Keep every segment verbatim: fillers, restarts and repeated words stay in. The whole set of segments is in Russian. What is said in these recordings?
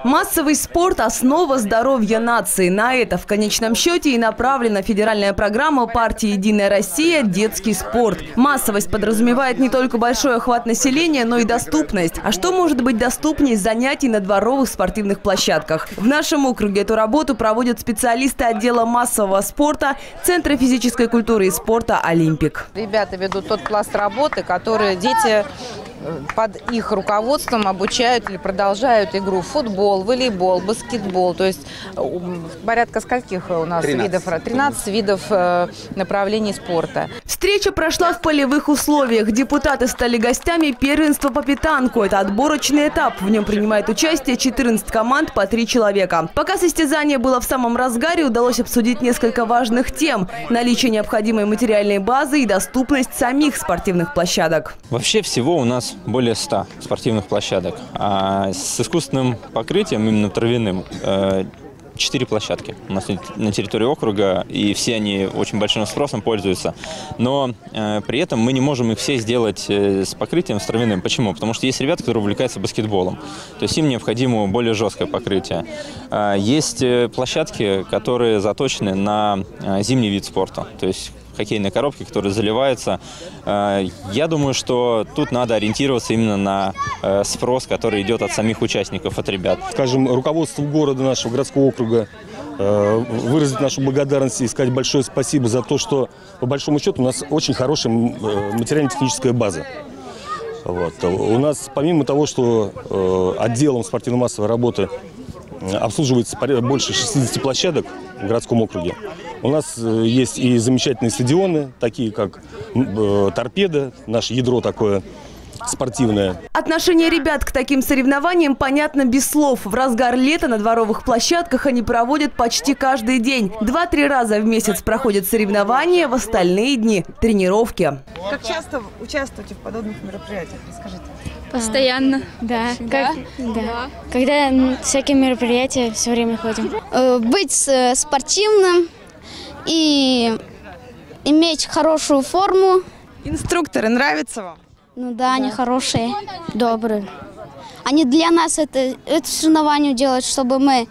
Массовый спорт – основа здоровья нации. На это в конечном счете и направлена федеральная программа партии «Единая Россия» «Детский спорт». Массовость подразумевает не только большой охват населения, но и доступность. А что может быть доступнее занятий на дворовых спортивных площадках? В нашем округе эту работу проводят специалисты отдела массового спорта Центра физической культуры и спорта «Олимпик». Ребята ведут тот пласт работы, который дети под их руководством обучают или продолжают игру в футбол, волейбол, баскетбол. То есть порядка скольких у нас тринадцать видов? тринадцать видов направлений спорта. Встреча прошла в полевых условиях. Депутаты стали гостями первенства по питанку. Это отборочный этап. В нем принимает участие четырнадцать команд по три человека. Пока состязание было в самом разгаре, удалось обсудить несколько важных тем. Наличие необходимой материальной базы и доступность самих спортивных площадок. Вообще всего у нас более ста спортивных площадок. А с искусственным покрытием, именно травяным, четыре площадки у нас на территории округа, и все они очень большим спросом пользуются. Но э, при этом мы не можем их все сделать э, с покрытием, с травяным. Почему? Потому что есть ребята, которые увлекаются баскетболом. То есть им необходимо более жесткое покрытие. Э, есть площадки, которые заточены на э, зимний вид спорта. То есть хоккейные коробки, которые заливаются. Я думаю, что тут надо ориентироваться именно на спрос, который идет от самих участников, от ребят. Скажем, руководству города, нашего городского округа, выразить нашу благодарность и сказать большое спасибо за то, что, по большому счету, у нас очень хорошая материально-техническая база. Вот. У нас, помимо того, что отделом спортивно-массовой работы обслуживается больше шестидесяти площадок в городском округе, у нас есть и замечательные стадионы, такие как э, «Торпедо», наше ядро такое спортивное. Отношение ребят к таким соревнованиям понятно без слов. В разгар лета на дворовых площадках они проводят почти каждый день. Два-три раза в месяц проходят соревнования, в остальные дни – тренировки. Как часто участвуете в подобных мероприятиях? Расскажите. Постоянно. Да, как, да. да. Когда всякие мероприятия, все время ходим. Быть спортивным и иметь хорошую форму. Инструкторы нравятся вам? Ну да, да. Они хорошие, добрые. Они для нас это, это соревнование делают, чтобы мы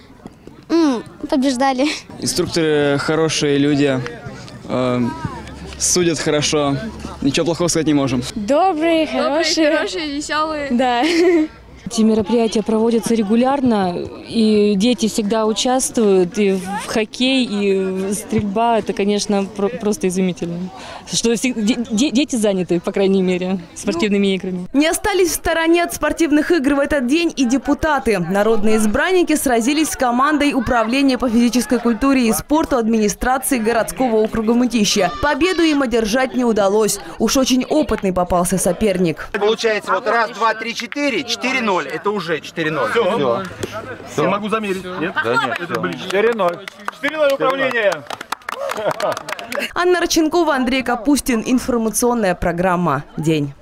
м, побеждали. Инструкторы хорошие люди, э, судят хорошо. Ничего плохого сказать не можем. Добрые, хорошие. Добрые, хорошие, веселые. Да. Эти мероприятия проводятся регулярно, и дети всегда участвуют и в хоккей, и стрельба. Это, конечно, про просто изумительно. Что дети заняты, по крайней мере, спортивными ну, играми. Не остались в стороне от спортивных игр в этот день и депутаты. Народные избранники сразились с командой Управления по физической культуре и спорту администрации городского округа Мытищи. Победу им одержать не удалось. Уж очень опытный попался соперник. Получается, вот раз, два, три, четыре, четыре ноль. Это уже четыре ноль. Все. Все. Все. Могу замерить. Нет? Да нет. четыре ноль. четыре ноль управление. Анна Раченкова, Андрей Капустин. Информационная программа «День».